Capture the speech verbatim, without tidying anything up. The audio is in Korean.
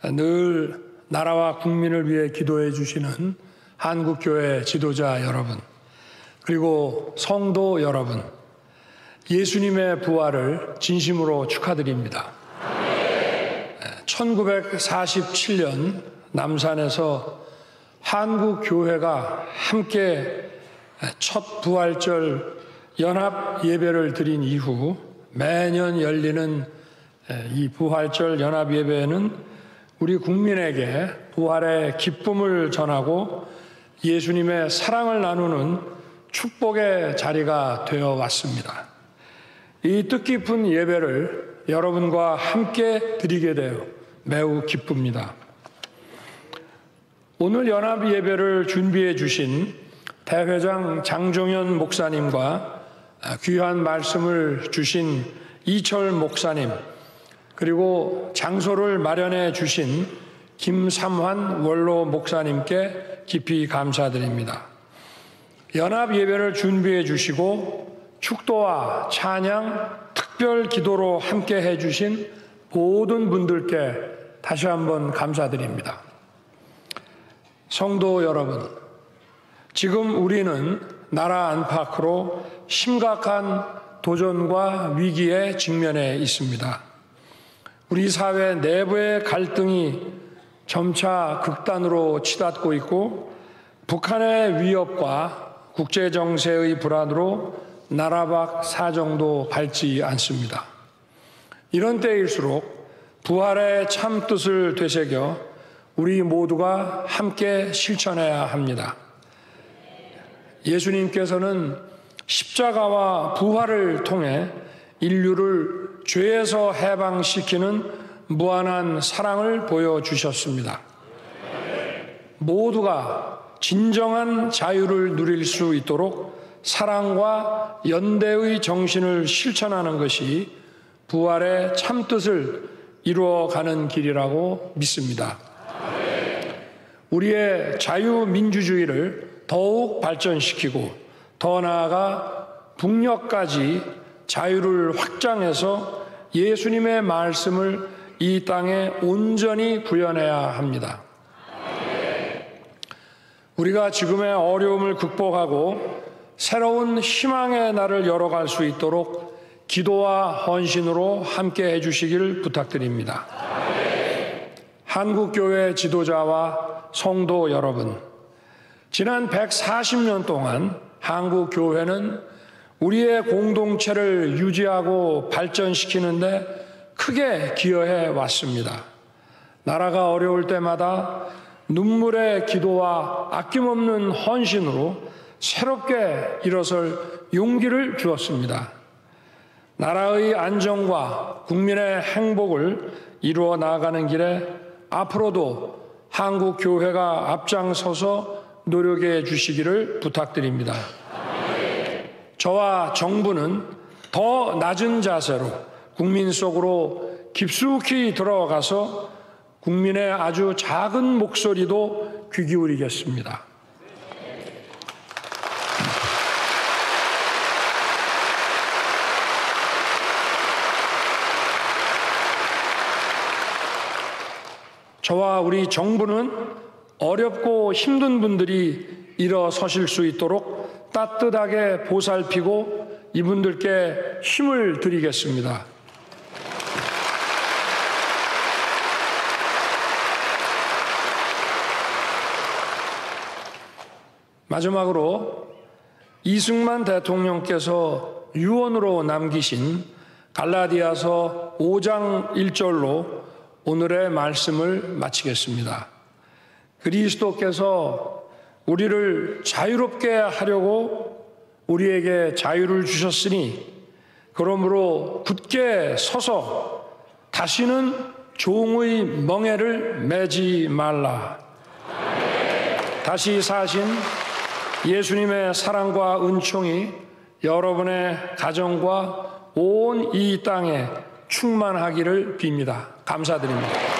늘 나라와 국민을 위해 기도해 주시는 한국교회 지도자 여러분, 그리고 성도 여러분, 예수님의 부활을 진심으로 축하드립니다. 천구백사십칠 년 남산에서 한국교회가 함께 첫 부활절 연합 예배를 드린 이후 매년 열리는 이 부활절 연합 예배는 우리 국민에게 부활의 기쁨을 전하고 예수님의 사랑을 나누는 축복의 자리가 되어 왔습니다. 이 뜻깊은 예배를 여러분과 함께 드리게 되어 매우 기쁩니다. 오늘 연합 예배를 준비해 주신 대회장 장종현 목사님과 귀한 말씀을 주신 이철 목사님, 그리고 장소를 마련해 주신 김삼환 원로 목사님께 깊이 감사드립니다. 연합 예배를 준비해 주시고 축도와 찬양, 특별 기도로 함께 해 주신 모든 분들께 다시 한번 감사드립니다. 성도 여러분, 지금 우리는 나라 안팎으로 심각한 도전과 위기에 직면해 있습니다. 우리 사회 내부의 갈등이 점차 극단으로 치닫고 있고, 북한의 위협과 국제정세의 불안으로 나라 밖 사정도 밝지 않습니다. 이런 때일수록 부활의 참 뜻을 되새겨 우리 모두가 함께 실천해야 합니다. 예수님께서는 십자가와 부활을 통해 인류를 죄에서 해방시키는 무한한 사랑을 보여주셨습니다. 모두가 진정한 자유를 누릴 수 있도록 사랑과 연대의 정신을 실천하는 것이 부활의 참뜻을 이루어가는 길이라고 믿습니다. 우리의 자유민주주의를 더욱 발전시키고 더 나아가 북녘까지 자유를 확장해서 예수님의 말씀을 이 땅에 온전히 구현해야 합니다. 우리가 지금의 어려움을 극복하고 새로운 희망의 날을 열어갈 수 있도록 기도와 헌신으로 함께 해주시길 부탁드립니다. 한국교회 지도자와 성도 여러분, 지난 백사십 년 동안 한국교회는 우리의 공동체를 유지하고 발전시키는 데 크게 기여해 왔습니다. 나라가 어려울 때마다 눈물의 기도와 아낌없는 헌신으로 새롭게 일어설 용기를 주었습니다. 나라의 안정과 국민의 행복을 이루어 나아가는 길에 앞으로도 한국 교회가 앞장서서 노력해 주시기를 부탁드립니다. 저와 정부는 더 낮은 자세로 국민 속으로 깊숙이 들어가서 국민의 아주 작은 목소리도 귀 기울이겠습니다. 저와 우리 정부는 어렵고 힘든 분들이 일어서실 수 있도록 따뜻하게 보살피고 이분들께 힘을 드리겠습니다. 마지막으로 이승만 대통령께서 유언으로 남기신 갈라디아서 오 장 일 절로 오늘의 말씀을 마치겠습니다. 그리스도께서 우리를 자유롭게 하려고 우리에게 자유를 주셨으니 그러므로 굳게 서서 다시는 종의 멍에를 매지 말라. 다시 사신 예수님의 사랑과 은총이 여러분의 가정과 온 이 땅에 충만하기를 빕니다. 감사드립니다.